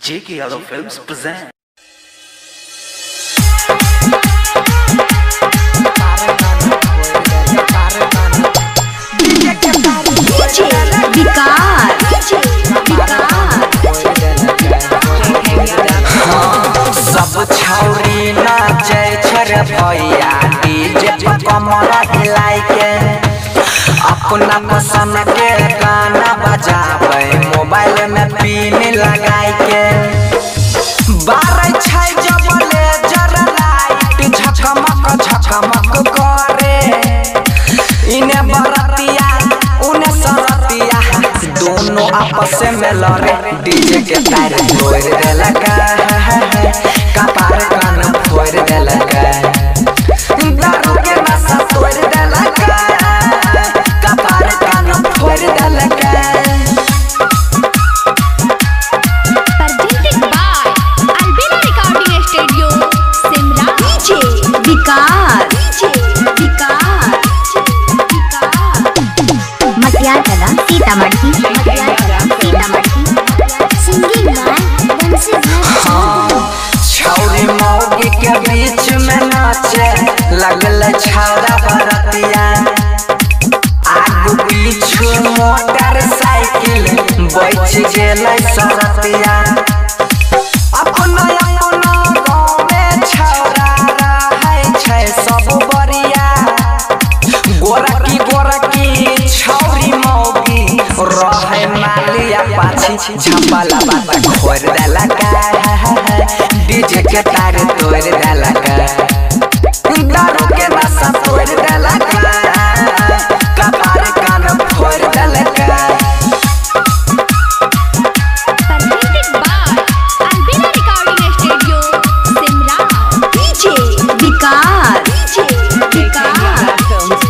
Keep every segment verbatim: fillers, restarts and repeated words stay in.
J K Yadav Films present. सब छौरी नाचे छर भैया डीजे पर कमर हिलाई के अपना पसंद के गाना बजावे मोबाइल में पिन लगाई के बारह छै जब लेजर लाइट झकमक झकमक करे इने बरतिया उने सरतिया दोनों आपस में लड़े डीजे के तार तोड़ देलका कपार कान फोड़ देलका दारू के नशा तोड़ देलका कपार कान फोड़ देलका। Presented by Albina Recording Studio, Simra. DJ Vikas DJ Vikas Matiyar Kala Sitamarhi मटियार कला सीतामढ़ी सिंगिंग मैन बंसी छौरी मौगी के बीच में नाचे लगल छौरा बरतिया आगू पीछू मोटर साइकिल बच गेलै सरतिया अपना अपना गाँव में छौरा रहै छै सब बरिया गोरकी गोरकी छौरी मौगी रहे मालिया पाछी झपला बात खोर देलका डीजे के तार तोड़ देलका दारू के नशा तोड़ देलका कपार कान फोड़ देलका। Presented by Albina Recording Studio, Simra. DJ Vikas DJ Vikas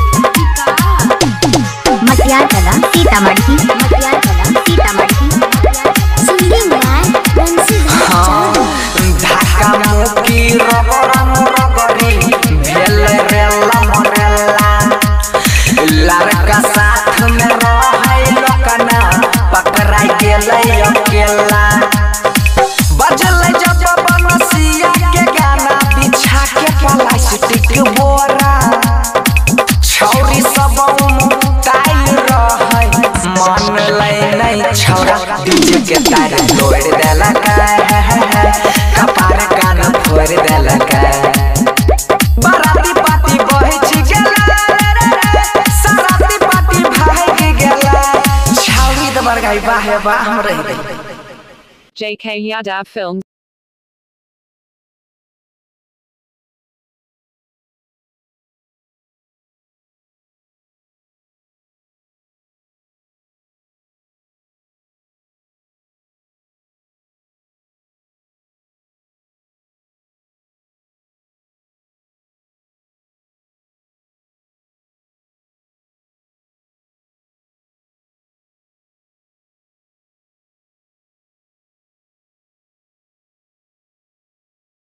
Matiyar Kala Sitamarhi मटियार कला सीतामढ़ी सिंगिंग मैन बंसी ढाका मुकी रगरम रगरी भेल रेला मरेला लड़का साथ में रहै लकना पकड़ाई गेलै अकेला बजलै जब बनसिया के गाना बिछा के प्लास्टिक बोरा छौरी सब मुताई रहै मन लै नहीं छौरा डीजे के तार तोड़ देलका कपार कान फोड़ देलका बराती पाती बहिच गेला सराती पाती भाग गेला छौरी दबर गाई बाहे बाह रही। J K Yadav Films